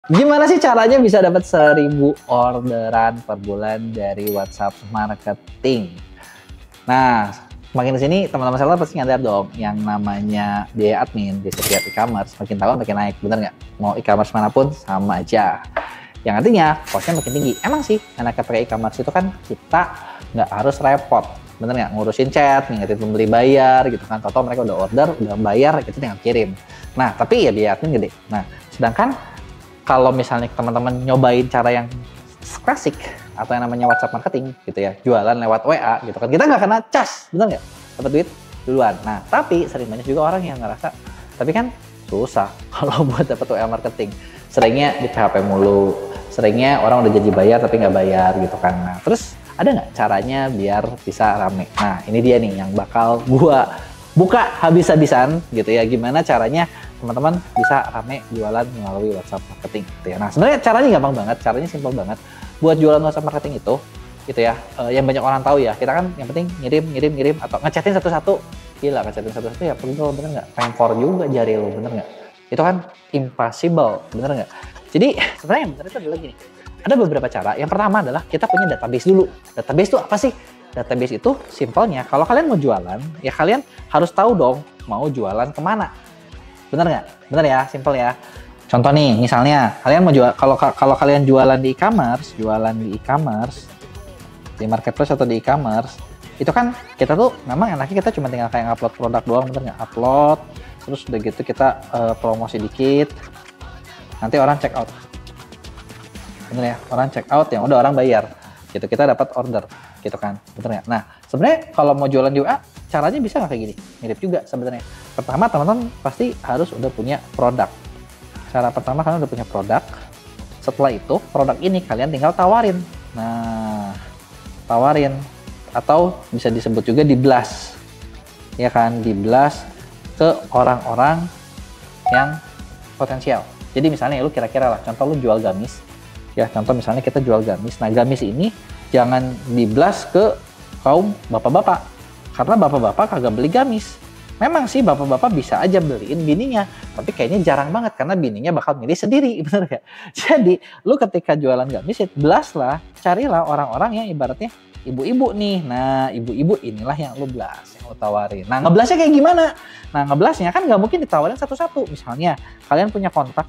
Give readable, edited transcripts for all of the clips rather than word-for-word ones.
Gimana sih caranya bisa dapat 1000 orderan per bulan dari WhatsApp marketing? Nah, makin kesini teman-teman seller pasti nyadar dong, yang namanya biaya admin di setiap e-commerce makin tahun makin naik, bener nggak? Mau e-commerce manapun sama aja. Yang artinya costnya makin tinggi. Emang sih, enaknya pakai e-commerce itu kan kita nggak harus repot, bener nggak? Ngurusin chat, ngingetin pembeli bayar gitu kan. Atau mereka udah order, udah bayar, kita tinggal kirim. Nah, tapi ya biaya admin gede. Nah, sedangkan kalau misalnya teman-teman nyobain cara yang klasik atau yang namanya WhatsApp marketing gitu ya, jualan lewat WA gitu kan, kita nggak kena cas, bener nggak? Dapat duit duluan. Nah, tapi sering banyak juga orang yang ngerasa, tapi kan susah kalau buat dapat WA marketing. Seringnya di PHP mulu, seringnya orang udah janji bayar tapi nggak bayar gitu kan. Nah, terus ada nggak caranya biar bisa rame? Nah, ini dia nih yang bakal gua buka habis-habisan gitu ya. Gimana caranya teman-teman bisa rame jualan melalui WhatsApp marketing gitu ya. Nah, sebenarnya caranya gampang banget, caranya simpel banget. Buat jualan WhatsApp marketing itu gitu ya, yang banyak orang tahu ya, kita kan yang penting ngirim atau ngechatin satu-satu. Gila, ngechatin satu-satu ya pegel, bener nggak? Pengkor juga jari lo, bener nggak? Itu kan impossible, bener nggak? Jadi sebenarnya yang bener itu adalah gini, ada beberapa cara. Yang pertama adalah kita punya database dulu. Database itu apa sih? Database itu simpelnya, kalau kalian mau jualan, ya kalian harus tahu dong mau jualan kemana. Bener nggak? Bener ya, simple ya. Contoh nih, misalnya kalian mau jual, kalau kalian jualan di e-commerce, di marketplace atau di e-commerce, itu kan kita tuh memang enaknya kita cuma tinggal kayak upload produk doang, bener nggak? Upload, terus udah gitu kita promosi dikit, nanti orang check out. Bener ya, orang check out, yang udah orang bayar, gitu kita dapat order, gitu kan, bener nggak? Nah, sebenarnya kalau mau jualan di WA, caranya bisa nggak kayak gini? Mirip juga sebenarnya. Pertama, teman-teman pasti harus udah punya produk. Cara pertama kalian udah punya produk. Setelah itu, produk ini kalian tinggal tawarin. Nah, tawarin atau bisa disebut juga di blast. Ya kan, di blast ke orang-orang yang potensial. Jadi misalnya lu kira-kira lah, contoh lu jual gamis. Ya, contoh misalnya kita jual gamis. Nah, gamis ini jangan di blast ke kaum bapak-bapak. Karena bapak-bapak kagak beli gamis. Memang sih bapak-bapak bisa aja beliin bininya, tapi kayaknya jarang banget karena bininya bakal milih sendiri, bener gak? Jadi, lu ketika jualan gamis, blast lah, carilah orang-orang yang ibaratnya ibu-ibu nih. Nah, ibu-ibu inilah yang lu blast, yang lu tawarin. Nah, ngeblastnya kayak gimana? Nah, ngeblastnya kan nggak mungkin ditawarin satu-satu. Misalnya, kalian punya kontak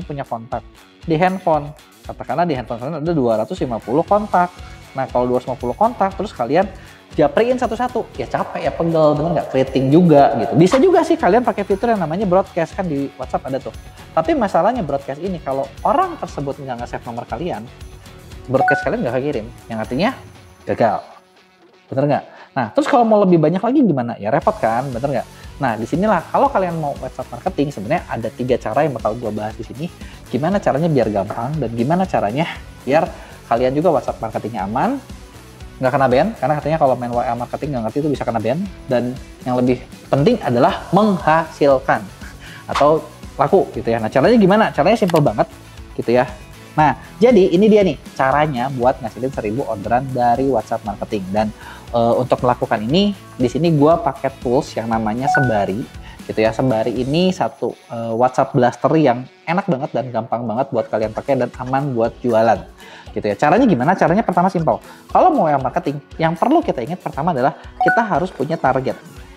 di handphone. Katakanlah di handphone kalian ada 250 kontak. Nah, kalau 250 kontak, terus kalian japriin satu-satu, ya capek ya, pegel, bener nggak? Keriting juga gitu. Bisa juga sih kalian pakai fitur yang namanya broadcast, kan di WhatsApp ada tuh. Tapi masalahnya broadcast ini, kalau orang tersebut nggak nge-save nomor kalian, broadcast kalian nggak kirim, yang artinya gagal. Bener nggak? Nah, terus kalau mau lebih banyak lagi gimana? Ya repot kan, bener nggak? Nah, disinilah kalau kalian mau WhatsApp marketing, sebenarnya ada 3 cara yang bakal gue bahas di sini. Gimana caranya biar gampang, dan gimana caranya biar kalian juga WhatsApp marketingnya aman, nggak kena ban, karena katanya kalau main WA marketing nggak ngerti itu bisa kena ban. Dan yang lebih penting adalah menghasilkan atau laku gitu ya. Nah, caranya gimana? Caranya simple banget gitu ya. Nah, jadi ini dia nih caranya buat ngasilin 1000 orderan dari WhatsApp marketing. Dan untuk melakukan ini, di sini gue pakai tools yang namanya Sembari gitu ya. Sembari ini satu WhatsApp blaster yang enak banget dan gampang banget buat kalian pakai dan aman buat jualan gitu ya. Caranya gimana? Caranya pertama simpel. Kalau mau yang marketing, yang perlu kita ingat pertama adalah kita harus punya target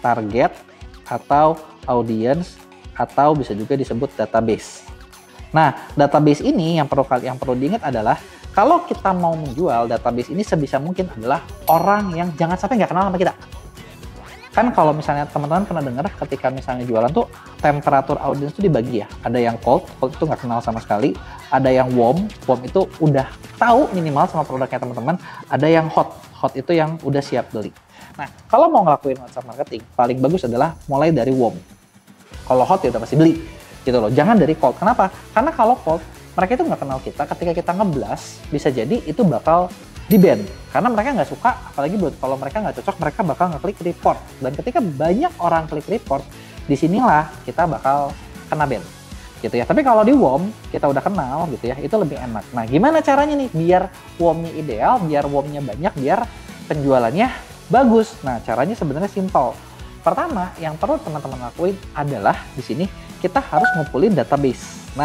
atau audience, atau bisa juga disebut database. Nah, database ini yang perlu diingat adalah kalau kita mau menjual, database ini sebisa mungkin adalah orang yang jangan sampai nggak kenal sama kita. Kan kalau misalnya teman-teman pernah dengar ketika misalnya jualan tuh temperatur audiens itu dibagi ya. Ada yang cold itu nggak kenal sama sekali. Ada yang warm itu udah tahu minimal sama produknya teman-teman. Ada yang hot itu yang udah siap beli. Nah, kalau mau ngelakuin WhatsApp marketing, paling bagus adalah mulai dari warm. Kalau hot ya udah pasti beli, gitu loh. Jangan dari cold. Kenapa? Karena kalau cold, mereka itu nggak kenal kita. Ketika kita ngeblas, bisa jadi itu bakal di-ban. Karena mereka nggak suka, apalagi kalau mereka nggak cocok, mereka bakal ngeklik report. Dan ketika banyak orang klik report, disinilah kita bakal kena ban. Gitu ya. Tapi kalau di warm, kita udah kenal gitu ya, itu lebih enak. Nah, gimana caranya nih biar warmnya ideal, biar warmnya banyak, biar penjualannya bagus? Nah, caranya sebenarnya simpel. Pertama, yang perlu teman-teman lakuin adalah di sini kita harus ngumpulin database. Nah,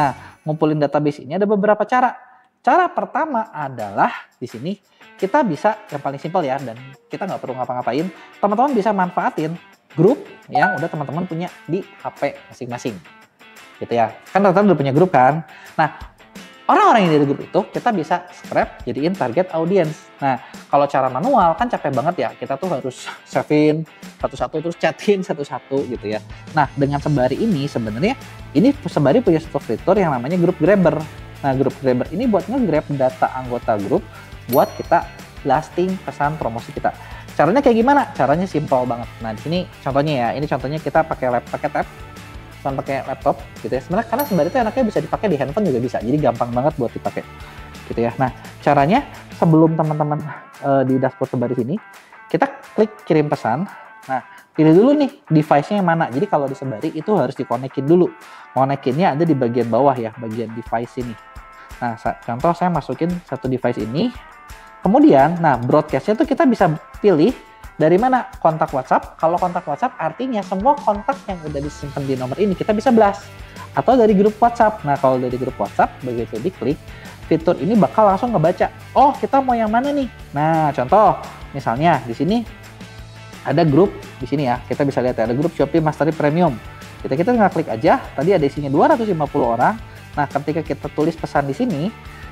ngumpulin database ini ada beberapa cara. Cara pertama adalah di sini kita bisa, yang paling simpel ya, dan kita nggak perlu ngapa-ngapain, teman-teman bisa manfaatin grup yang udah teman-teman punya di HP masing-masing. Gitu ya. Kan teman-teman udah punya grup kan. Nah, orang-orang yang di grup itu kita bisa scrap jadiin target audience. Nah, kalau cara manual kan capek banget ya. Kita tuh harus save-in satu-satu terus chatin satu-satu gitu ya. Nah, dengan Sembari ini sebenarnya Sembari punya satu fitur yang namanya Group Grabber. Nah, Group Grabber ini buat nge-grab data anggota grup buat kita blasting pesan promosi kita. Caranya kayak gimana? Caranya simple banget. Nah, di sini contohnya ya. Ini contohnya kita pakai tab, pakai laptop gitu ya. Sebenarnya karena Sembari itu enaknya bisa dipakai di handphone juga bisa. Jadi gampang banget buat dipakai. Gitu ya. Nah, caranya sebelum teman-teman di dashboard Sembari sini, kita klik kirim pesan. Nah, pilih dulu nih device-nya yang mana. Jadi kalau di Sembari itu harus dikonekin dulu. Konekinnya ada di bagian bawah ya, bagian device ini. Nah, contoh saya masukin satu device ini. Kemudian, nah broadcast-nya tuh kita bisa pilih dari mana? Kontak WhatsApp. Kalau kontak WhatsApp artinya semua kontak yang udah disimpan di nomor ini kita bisa blast. Atau dari grup WhatsApp. Nah, kalau dari grup WhatsApp, begitu diklik, fitur ini bakal langsung ngebaca. Oh, kita mau yang mana nih? Nah, contoh, misalnya di sini ada grup, di sini ya, kita bisa lihat ya, ada grup Shopee Mastery Premium. Kita tinggal klik aja, tadi ada isinya 250 orang. Nah, ketika kita tulis pesan di sini,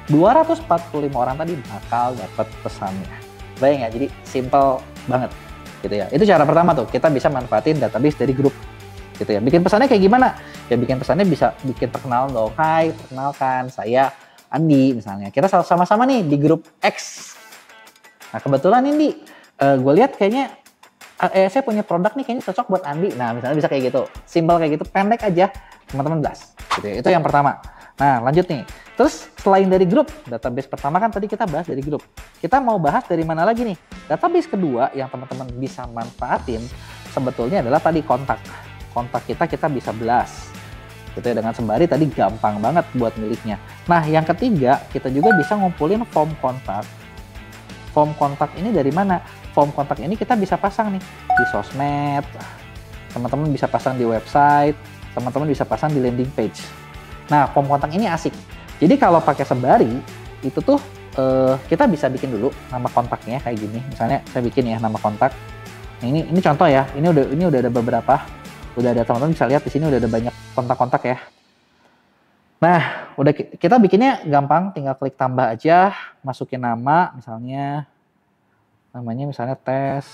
245 orang tadi bakal dapat pesannya. Bayang ya, jadi simple banget gitu ya. Itu cara pertama tuh, kita bisa manfaatin database dari grup gitu ya. Bikin pesannya kayak gimana? Ya bikin pesannya bisa bikin perkenalan dong. Hai, perkenalkan saya Andi misalnya. Kita sama-sama nih di grup X. Nah, kebetulan ini gue lihat kayaknya saya punya produk nih kayaknya cocok buat Andi. Nah, misalnya bisa kayak gitu. Simple kayak gitu, pendek aja, teman-teman blast. Gitu ya. Itu yang pertama. Nah, lanjut nih. Terus selain dari grup, database pertama kan tadi kita bahas dari grup. Kita mau bahas dari mana lagi nih? Database kedua yang teman-teman bisa manfaatin sebetulnya adalah tadi kontak. Kontak kita bisa blast. Gitu ya, dengan Sembari tadi gampang banget buat miliknya. Nah, yang ketiga, kita juga bisa ngumpulin form kontak. Form kontak ini dari mana? Form kontak ini kita bisa pasang nih di sosmed. Teman-teman bisa pasang di website, teman-teman bisa pasang di landing page. Nah, form kontak ini asik. Jadi kalau pakai Sembari, itu tuh kita bisa bikin dulu nama kontaknya kayak gini. Misalnya saya bikin ya nama kontak. Nah, ini contoh ya. Ini udah ada beberapa. Udah ada, teman-teman bisa lihat di sini udah ada banyak kontak-kontak ya. Nah, udah kita bikinnya gampang, tinggal klik tambah aja, masukin nama misalnya. Namanya misalnya tes.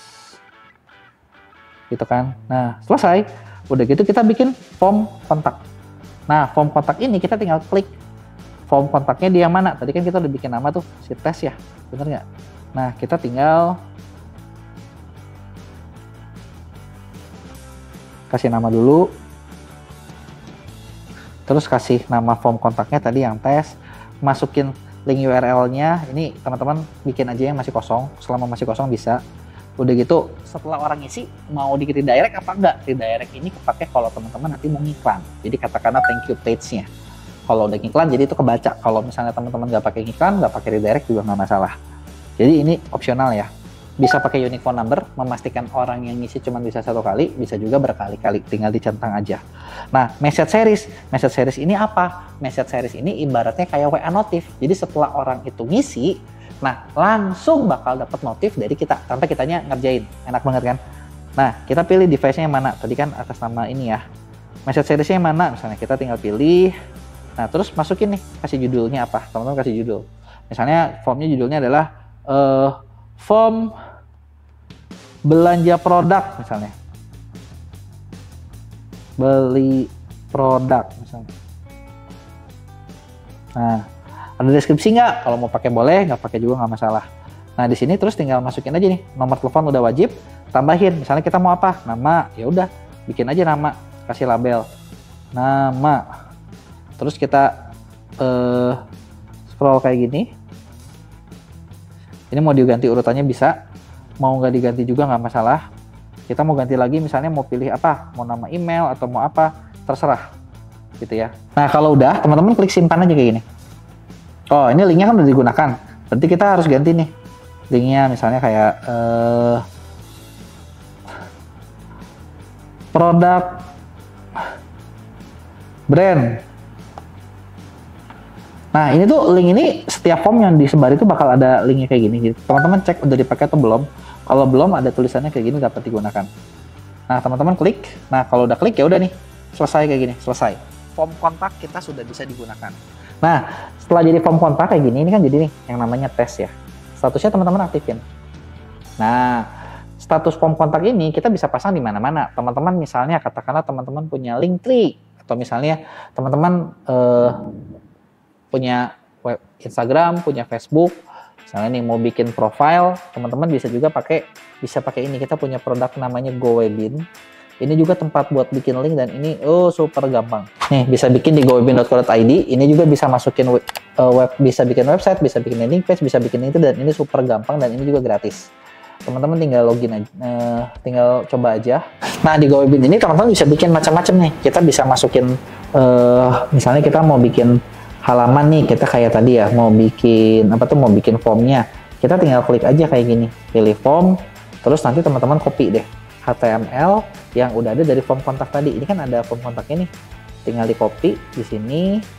Gitu kan. Nah, selesai. Udah gitu kita bikin form kontak. Nah, form kontak ini kita tinggal klik form kontaknya dia mana. Tadi kan kita udah bikin nama tuh, si tes ya, bener nggak? Nah, kita tinggal kasih nama dulu. Terus kasih nama form kontaknya tadi yang tes. Masukin link URL-nya. Ini teman-teman bikin aja yang masih kosong. Selama masih kosong bisa. Udah gitu, setelah orang isi, mau di redirect apa enggak? Redirect ini kepake kalau teman-teman nanti mau ngiklan. Jadi katakanlah thank you page-nya. Kalau udah ngiklan, jadi itu kebaca. Kalau misalnya teman-teman nggak pakai ngiklan, nggak pakai redirect juga nggak masalah. Jadi ini opsional ya. Bisa pakai unique phone number, memastikan orang yang ngisi cuma bisa satu kali, bisa juga berkali-kali, tinggal dicentang aja. Nah, message series ini apa? Message series ini ibaratnya kayak WA notif. Jadi setelah orang itu ngisi, nah, langsung bakal dapat notif dari kita tanpa kitanya ngerjain. Enak banget kan? Nah, kita pilih device-nya yang mana. Tadi kan atas nama ini ya. Message series-nya yang mana? Misalnya kita tinggal pilih. Nah, terus masukin nih, kasih judulnya apa? Teman-teman kasih judul. Misalnya formnya judulnya adalah form belanja produk misalnya. Beli produk misalnya. Nah, ada deskripsi nggak? Kalau mau pakai boleh, nggak pakai juga nggak masalah. Nah, di sini terus tinggal masukin aja nih, nomor telepon udah wajib, tambahin. Misalnya kita mau apa? Nama, ya udah, bikin aja nama, kasih label, nama. Terus kita scroll kayak gini. Ini mau diganti urutannya bisa, mau nggak diganti juga nggak masalah. Kita mau ganti lagi, misalnya mau pilih apa? Mau nama email atau mau apa? Terserah, gitu ya. Nah, kalau udah, teman-teman klik simpan aja kayak gini. Oh, ini linknya kan udah digunakan. Berarti kita harus ganti nih. Linknya misalnya kayak produk brand Nah, ini tuh link ini setiap form yang disebar itu bakal ada linknya kayak gini. Teman-teman cek udah dipakai atau belum. Kalau belum, ada tulisannya kayak gini dapat digunakan. Nah, teman-teman klik. Nah, kalau udah klik ya udah nih, selesai kayak gini, selesai. Form kontak kita sudah bisa digunakan. Nah, setelah jadi form kontak kayak gini, ini kan jadi nih yang namanya tes ya. Statusnya teman-teman aktifin. Nah, status form kontak ini kita bisa pasang di mana-mana. Teman-teman misalnya katakanlah teman-teman punya Linktree atau misalnya teman-teman punya web Instagram, punya Facebook, misalnya nih mau bikin profile, teman-teman bisa juga pakai ini. Kita punya produk namanya GoWebin. Ini juga tempat buat bikin link dan ini super gampang. Nih bisa bikin di gowebin.co.id. Ini juga bisa masukin bisa bikin website, bisa bikin landing page, bisa bikin itu dan ini super gampang dan ini juga gratis. Teman-teman tinggal login aja, tinggal coba aja. Nah di GoWebin ini teman-teman bisa bikin macam-macam nih. Kita bisa masukin, misalnya kita mau bikin halaman nih, kita kayak tadi ya, mau bikin mau bikin formnya. Kita tinggal klik aja kayak gini, pilih form, terus nanti teman-teman copy deh HTML yang udah ada dari form kontak tadi. Ini kan ada form kontaknya nih, tinggal di copy di sini.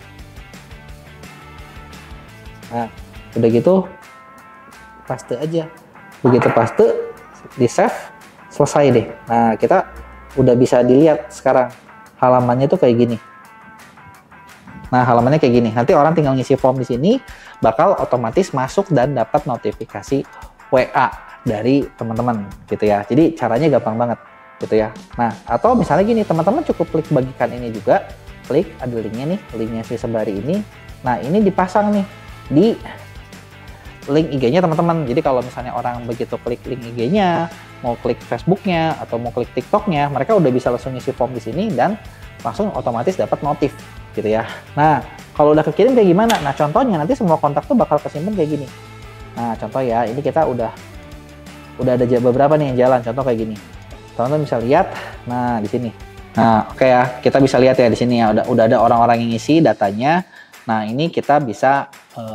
Nah udah gitu paste aja. Begitu paste, di save, selesai deh. Nah, kita udah bisa dilihat sekarang halamannya tuh kayak gini. Nah, halamannya kayak gini. Nanti orang tinggal ngisi form di sini, bakal otomatis masuk dan dapat notifikasi WA dari teman-teman gitu ya. Jadi caranya gampang banget gitu ya. Nah, atau misalnya gini, teman-teman cukup klik bagikan ini juga, klik ada linknya nih, linknya si Sebari ini. Nah, ini dipasang nih di link IG-nya teman-teman. Jadi kalau misalnya orang begitu klik link IG-nya, mau klik Facebook-nya atau mau klik TikTok-nya, mereka udah bisa langsung ngisi form di sini dan langsung otomatis dapat notif gitu ya. Nah, kalau udah kekirim kayak gimana? Nah, contohnya nanti semua kontak tuh bakal kesimpan kayak gini. Nah, contoh ya, ini kita udah ada beberapa nih yang jalan, contoh kayak gini. Teman-teman bisa lihat. Nah, di sini. Nah, oke ya, kita bisa lihat ya di sini ya, udah ada orang-orang yang ngisi datanya. Nah, ini kita bisa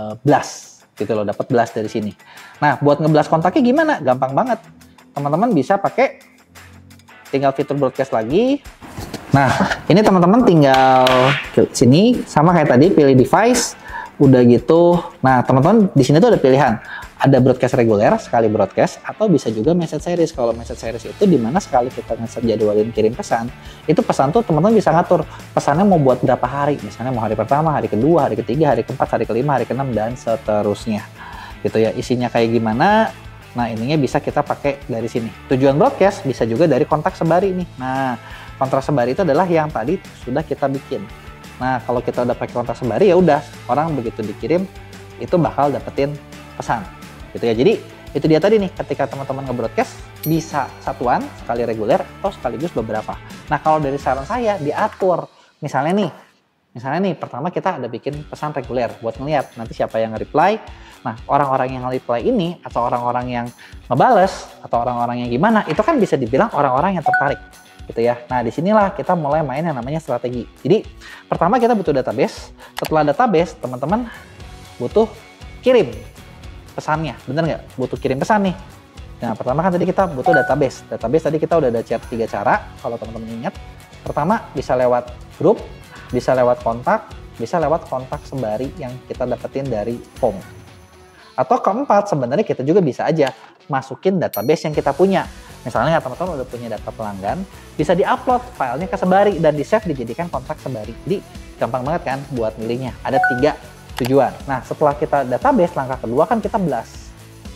blast gitu loh, dapat blast dari sini. Nah, buat ngeblast kontaknya gimana? Gampang banget. Teman-teman bisa pakai tinggal fitur broadcast lagi. Nah, ini teman-teman tinggal ke sini sama kayak tadi, pilih device, udah gitu. Nah, teman-teman di sini tuh ada pilihan. Ada broadcast reguler, sekali broadcast, atau bisa juga message series. Kalau message series itu dimana sekali kita jadwalin kirim pesan, itu pesan tuh teman-teman bisa ngatur pesannya mau buat berapa hari. Misalnya mau hari pertama, hari kedua, hari ketiga, hari keempat, hari kelima, hari keenam, dan seterusnya. Gitu ya, isinya kayak gimana. Nah, ininya bisa kita pakai dari sini. Tujuan broadcast bisa juga dari kontak Sebari nih. Nah, kontak Sebari itu adalah yang tadi sudah kita bikin. Nah, kalau kita udah pakai kontak Sebari ya udah, orang begitu dikirim itu bakal dapetin pesan. Gitu ya. Jadi itu dia tadi nih, ketika teman-teman nge-broadcast bisa satuan, sekali reguler atau sekaligus beberapa. Nah, kalau dari saran saya diatur. Misalnya nih pertama kita ada bikin pesan reguler buat ngeliat nanti siapa yang nge-reply. Nah, orang-orang yang nge-reply ini atau orang-orang yang ngebales atau orang-orang yang gimana, itu kan bisa dibilang orang-orang yang tertarik gitu ya. Nah, disinilah kita mulai main yang namanya strategi. Jadi, pertama kita butuh database. Setelah database, teman-teman butuh kirim pesannya, bener nggak? Butuh kirim pesan nih. Nah, pertama kan tadi kita butuh database. Database tadi kita udah ada 3 cara, kalau teman-teman ingat. Pertama, bisa lewat grup, bisa lewat kontak, bisa lewat kontak Sebari yang kita dapetin dari form. Atau keempat, sebenarnya kita juga bisa aja masukin database yang kita punya. Misalnya teman-teman udah punya data pelanggan, bisa di-upload filenya ke Sebari dan di-save dijadikan kontak Sebari. Jadi, gampang banget kan buat milihnya. Ada 3 tujuan. Nah, setelah kita database, langkah kedua kan kita blast.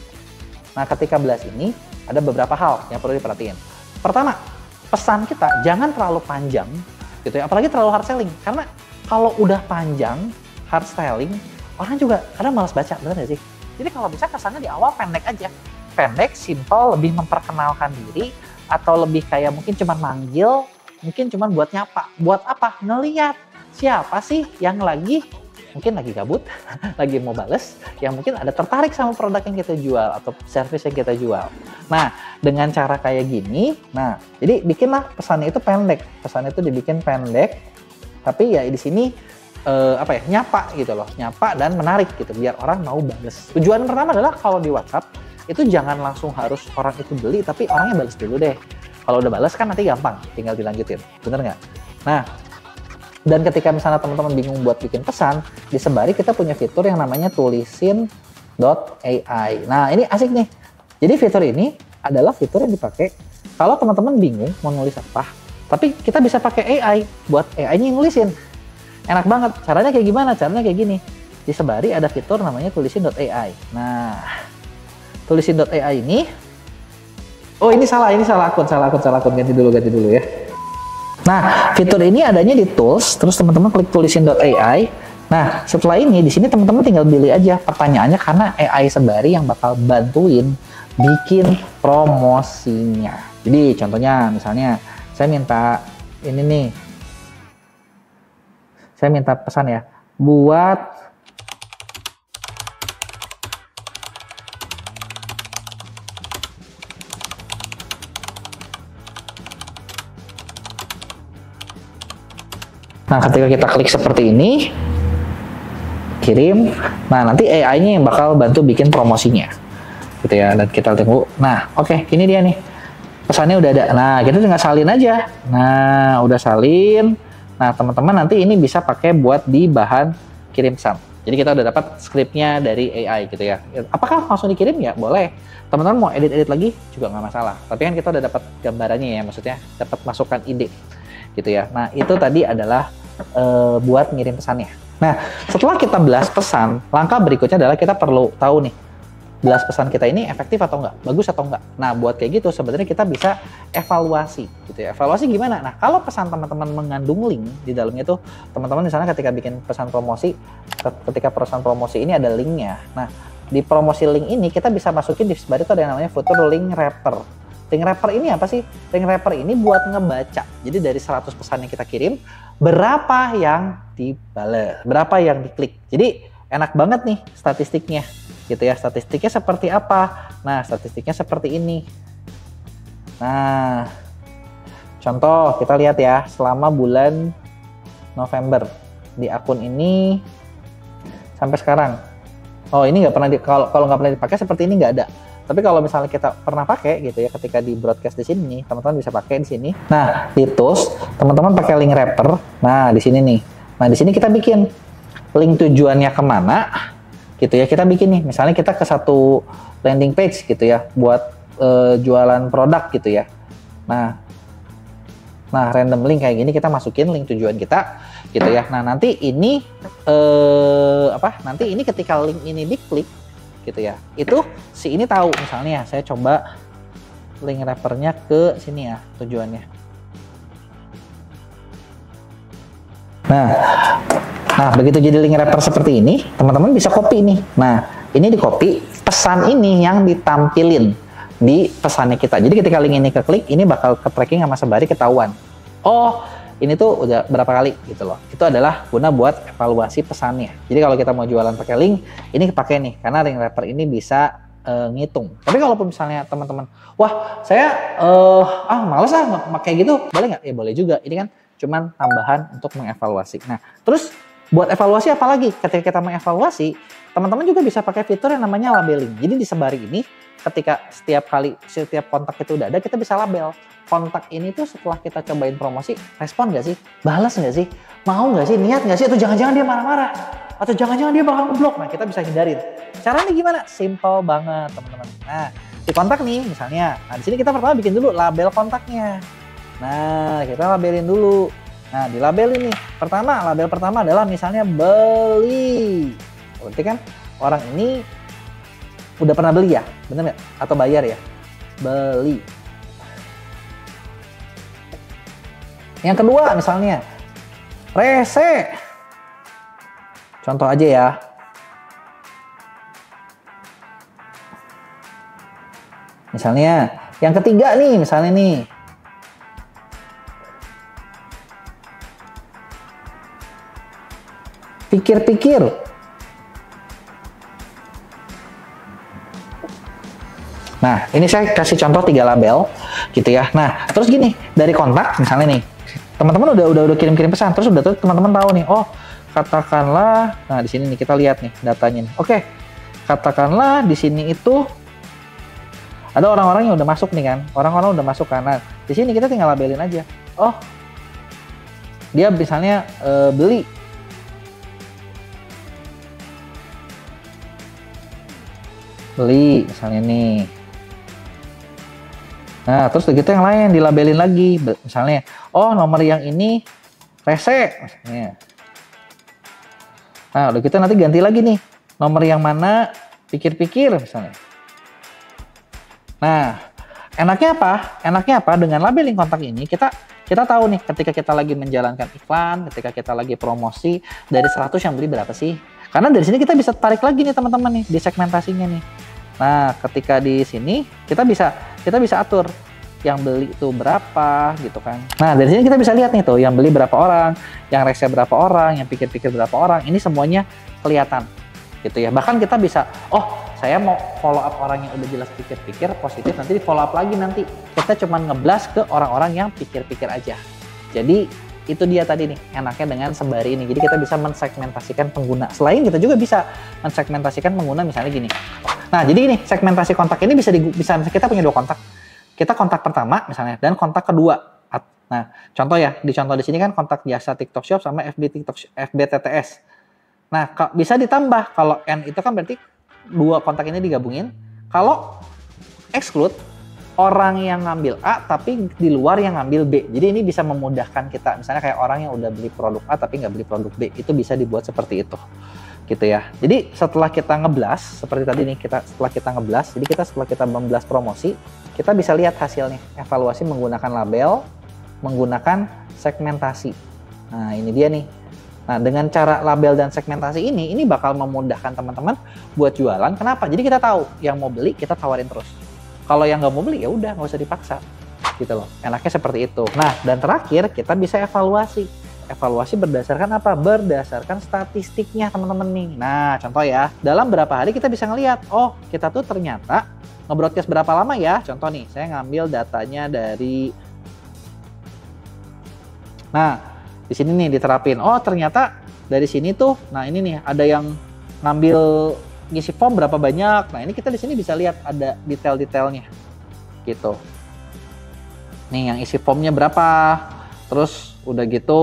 Nah, ketika blast ini ada beberapa hal yang perlu diperhatiin. Pertama, pesan kita jangan terlalu panjang gitu ya, apalagi terlalu hard selling. Karena kalau udah panjang, hard selling, orang juga kadang malas baca, bener nggak sih? Jadi kalau bisa kesannya di awal pendek aja. Pendek, simple, lebih memperkenalkan diri, atau lebih kayak mungkin cuma manggil, mungkin cuma buat nyapa. Buat apa? Ngeliat siapa sih yang mungkin lagi gabut, lagi mau bales, yang mungkin ada tertarik sama produk yang kita jual atau service yang kita jual. Nah, dengan cara kayak gini, nah, jadi bikinlah pesannya itu pendek. Pesannya itu dibikin pendek, tapi ya di sini nyapa gitu loh, nyapa dan menarik gitu, biar orang mau bales. Tujuan pertama adalah kalau di WhatsApp itu jangan langsung harus orang itu beli, tapi orangnya bales dulu deh. Kalau udah bales kan nanti gampang, tinggal dilanjutin, bener nggak? Nah, Dan ketika misalnya teman-teman bingung buat bikin pesan, di Sebari kita punya fitur yang namanya tulisin.ai. Nah, ini asik nih. Jadi fitur ini adalah fitur yang dipakai kalau teman-teman bingung mau nulis apa, tapi kita bisa pakai AI buat AI-nya yang nulisin. Enak banget. Caranya kayak gimana? Caranya kayak gini. Di Sebari ada fitur namanya tulisin.ai. Nah, tulisin.ai ini, oh ini salah akun, ganti dulu ya. Nah, fitur ini adanya di tools, terus teman-teman klik tulisin.ai. Nah, setelah ini di sini teman-teman tinggal pilih aja pertanyaannya, karena AI Sebari yang bakal bantuin bikin promosinya. Jadi contohnya misalnya saya minta ini nih. Saya minta pesan ya, buat Nah, ketika kita klik seperti ini, kirim. Nah, nanti AI-nya yang bakal bantu bikin promosinya, gitu ya. Dan kita tunggu. Nah, oke, ini dia nih. Pesannya udah ada. Nah, kita tinggal salin aja. Nah, udah salin. Nah, teman-teman nanti ini bisa pakai buat di bahan kirim pesan. Jadi kita udah dapat skripnya dari AI, gitu ya. Apakah langsung dikirim? Ya, boleh. Teman-teman mau edit-edit lagi juga nggak masalah. Tapi kan kita udah dapat gambarannya ya, maksudnya dapat masukan ide, gitu ya. Nah, itu tadi adalah buat ngirim pesannya. Nah, setelah kita belas pesan, langkah berikutnya adalah kita perlu tahu nih, belas pesan kita ini efektif atau enggak, bagus atau enggak. Nah, buat kayak gitu sebenarnya kita bisa evaluasi, gitu ya. Evaluasi gimana? Nah, kalau pesan teman-teman mengandung link di dalamnya tuh, teman-teman misalnya ketika bikin pesan promosi, ketika pesan promosi ini ada linknya. Nah, di promosi link ini kita bisa masukin di Sebari itu ada yang namanya fitur link wrapper. Link wrapper ini apa sih? Link wrapper ini buat ngebaca. Jadi dari 100 pesan yang kita kirim, berapa yang dibales, berapa yang diklik. Jadi enak banget nih statistiknya, gitu ya. Statistiknya seperti apa? Nah, statistiknya seperti ini. Nah, contoh kita lihat ya, selama bulan November di akun ini sampai sekarang. Oh, ini nggak pernah kalau nggak pernah dipakai seperti ini nggak ada. Tapi kalau misalnya kita pernah pakai gitu ya, ketika di broadcast di sini, teman-teman bisa pakai di sini. Nah, di tools, teman-teman pakai link wrapper. Nah, di sini nih. Nah, di sini kita bikin link tujuannya kemana, gitu ya. Kita bikin nih, misalnya kita ke satu landing page gitu ya, buat jualan produk gitu ya. Nah, random link kayak gini kita masukin link tujuan kita, gitu ya. Nah, nanti ini nanti ini ketika link ini diklik, gitu ya, itu si ini tahu. Misalnya saya coba link wrappernya ke sini ya, tujuannya. Nah begitu jadi link wrapper seperti ini, teman-teman bisa copy nih. Nah, ini di copy, pesan ini yang ditampilin di pesannya kita. Jadi ketika link ini keklik, ini bakal ke tracking sama Sebari, ketahuan. Oh, ini tuh udah berapa kali gitu loh. Itu adalah guna buat evaluasi pesannya. Jadi kalau kita mau jualan pakai link, ini kepake nih, karena link wrapper ini bisa ngitung. Tapi kalau misalnya teman-teman, wah saya males pakai gitu, boleh nggak? Ya boleh juga. Ini kan cuman tambahan untuk mengevaluasi. Nah, terus buat evaluasi apa lagi? Ketika kita mengevaluasi, teman-teman juga bisa pakai fitur yang namanya labeling. Jadi di Sebari ini, ketika setiap kontak itu udah ada, kita bisa label. Kontak ini tuh setelah kita cobain promosi, respon nggak sih? Balas nggak sih? Mau nggak sih? Niat nggak sih? Atau jangan-jangan dia marah-marah? Atau jangan-jangan dia bakal ngeblok? Nah, kita bisa hindarin. Caranya gimana? Simple banget, teman-teman. Nah, di kontak nih misalnya. Nah, di sini kita pertama bikin dulu label kontaknya. Nah, kita labelin dulu. Nah, di label ini. Label pertama adalah misalnya beli. Berarti kan orang ini udah pernah beli ya? Bener nggak? Atau bayar ya? Beli. Yang kedua misalnya, rese. Contoh aja ya. Misalnya, yang ketiga nih, misalnya nih. Pikir-pikir. Nah, ini saya kasih contoh 3 label, gitu ya. Nah, terus gini, dari kontak misalnya nih, teman-teman udah kirim-kirim pesan, terus teman-teman tahu nih, oh katakanlah, nah di sini nih kita lihat nih datanya nih. Oke, katakanlah di sini itu ada orang-orang yang udah masuk nih kan, orang-orang udah masuk kan. Nah, di sini kita tinggal labelin aja. Oh, dia misalnya beli. Beli misalnya nih. Nah, terus begitu yang lain dilabelin lagi. Misalnya, oh nomor yang ini rese misalnya. Nah, udah gitu nanti ganti lagi nih. Nomor yang mana pikir-pikir misalnya. Nah, enaknya apa? Enaknya apa? Dengan labeling kontak ini kita tahu nih ketika kita lagi menjalankan iklan, ketika kita lagi promosi, dari 100 yang beli berapa sih? Karena dari sini kita bisa tarik lagi nih teman-teman nih di segmentasinya nih. Nah, ketika di sini kita bisa atur yang beli itu berapa gitu kan. Nah, dari sini kita bisa lihat nih tuh yang beli berapa orang, yang rese berapa orang, yang pikir-pikir berapa orang. Ini semuanya kelihatan gitu ya. Bahkan kita bisa, oh saya mau follow up orang yang udah jelas pikir-pikir positif, nanti di follow up lagi nanti. Kita cuma ngeblas ke orang-orang yang pikir-pikir aja. Jadi itu dia tadi nih enaknya dengan Sembari ini. Jadi kita bisa mensegmentasikan pengguna. Selain kita juga bisa mensegmentasikan pengguna misalnya gini. Nah, jadi ini segmentasi kontak ini bisa kita punya 2 kontak. Kita kontak pertama misalnya dan kontak kedua. Nah, contoh ya, di sini kan kontak jasa TikTok Shop sama FB TTS. Nah, bisa ditambah kalau N itu kan berarti 2 kontak ini digabungin. Kalau exclude orang yang ngambil A tapi di luar yang ngambil B. Jadi ini bisa memudahkan kita. Misalnya kayak orang yang udah beli produk A tapi nggak beli produk B. Itu bisa dibuat seperti itu. Gitu ya. Jadi setelah kita ngeblas, seperti tadi nih, setelah kita memblas promosi, kita bisa lihat hasilnya. Evaluasi menggunakan label, menggunakan segmentasi. Nah, ini dia nih. Nah, dengan cara label dan segmentasi ini bakal memudahkan teman-teman buat jualan. Kenapa? Jadi kita tahu yang mau beli kita tawarin terus. Kalau yang nggak mau beli ya udah nggak usah dipaksa, gitu loh. Enaknya seperti itu. Nah, dan terakhir kita bisa evaluasi. Evaluasi berdasarkan apa? Berdasarkan statistiknya teman-teman nih. Nah, contoh ya, dalam berapa hari kita bisa ngelihat, oh kita tuh ternyata nge-broadcast berapa lama ya? Contoh nih, saya ngambil datanya dari, nah di sini nih diterapin. Oh ternyata dari sini tuh, nah ini nih ada yang ngambil ngisi form berapa banyak. Nah ini kita di sini bisa lihat ada detail-detailnya, gitu. Nih yang isi formnya berapa, terus udah gitu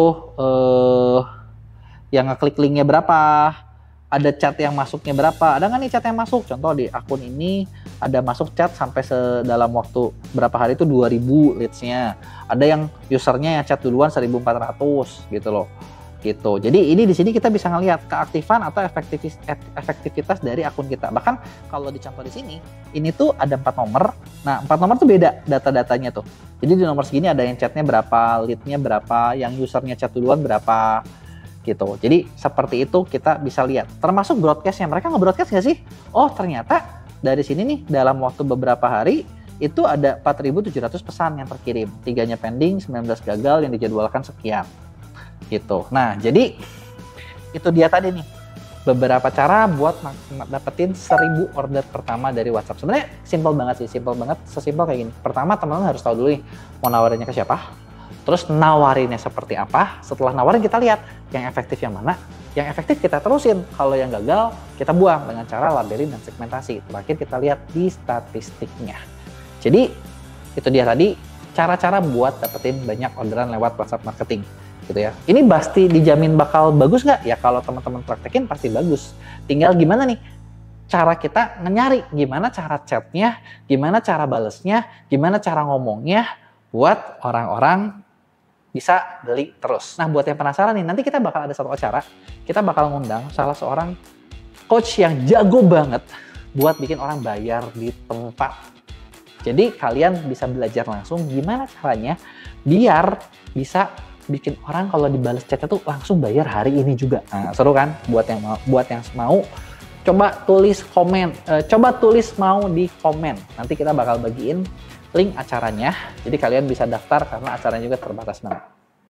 yang ngeklik linknya berapa, ada chat yang masuknya berapa, ada nggak nih chat yang masuk? Contoh di akun ini ada masuk chat sampai dalam waktu berapa hari itu 2000 leads-nya. Ada yang usernya yang chat duluan 1400 gitu loh. Gitu. Jadi ini di sini kita bisa ngelihat keaktifan atau efektivitas dari akun kita. Bahkan kalau dicontoh di sini, ini tuh ada 4 nomor. Nah, 4 nomor tuh beda data-datanya tuh. Jadi di nomor segini ada yang chatnya berapa, lead-nya berapa, yang usernya chat duluan berapa, gitu. Jadi seperti itu kita bisa lihat. Termasuk broadcast-nya. Mereka nge-broadcast nggak sih? Oh ternyata dari sini nih dalam waktu beberapa hari itu ada 4.700 pesan yang terkirim. 3-nya pending, 19 gagal yang dijadwalkan sekian. Gitu. Nah, jadi itu dia tadi nih beberapa cara buat dapetin 1000 order pertama dari WhatsApp. Sebenarnya simple banget sih, simple banget, sesimpel kayak gini. Pertama, teman-teman harus tahu dulu nih mau nawarinnya ke siapa, terus nawarinnya seperti apa. Setelah nawarin kita lihat yang efektif yang mana, yang efektif kita terusin, kalau yang gagal kita buang dengan cara labelin dan segmentasi. Terakhir kita lihat di statistiknya. Jadi itu dia tadi cara-cara buat dapetin banyak orderan lewat WhatsApp marketing. Gitu ya. Ini pasti dijamin bakal bagus nggak? Ya kalau teman-teman praktekin pasti bagus. Tinggal gimana nih cara kita nyari, gimana cara chatnya, gimana cara balesnya, gimana cara ngomongnya buat orang-orang bisa beli terus. Nah buat yang penasaran nih, nanti kita bakal ada satu acara, kita bakal ngundang salah seorang coach yang jago banget buat bikin orang bayar di tempat. Jadi kalian bisa belajar langsung gimana caranya biar bisa bikin orang kalau dibales chatnya tuh langsung bayar hari ini juga. Nah, seru kan? Buat yang mau coba tulis komen, coba tulis mau di komen. Nanti kita bakal bagiin link acaranya. Jadi kalian bisa daftar karena acaranya juga terbatas banget.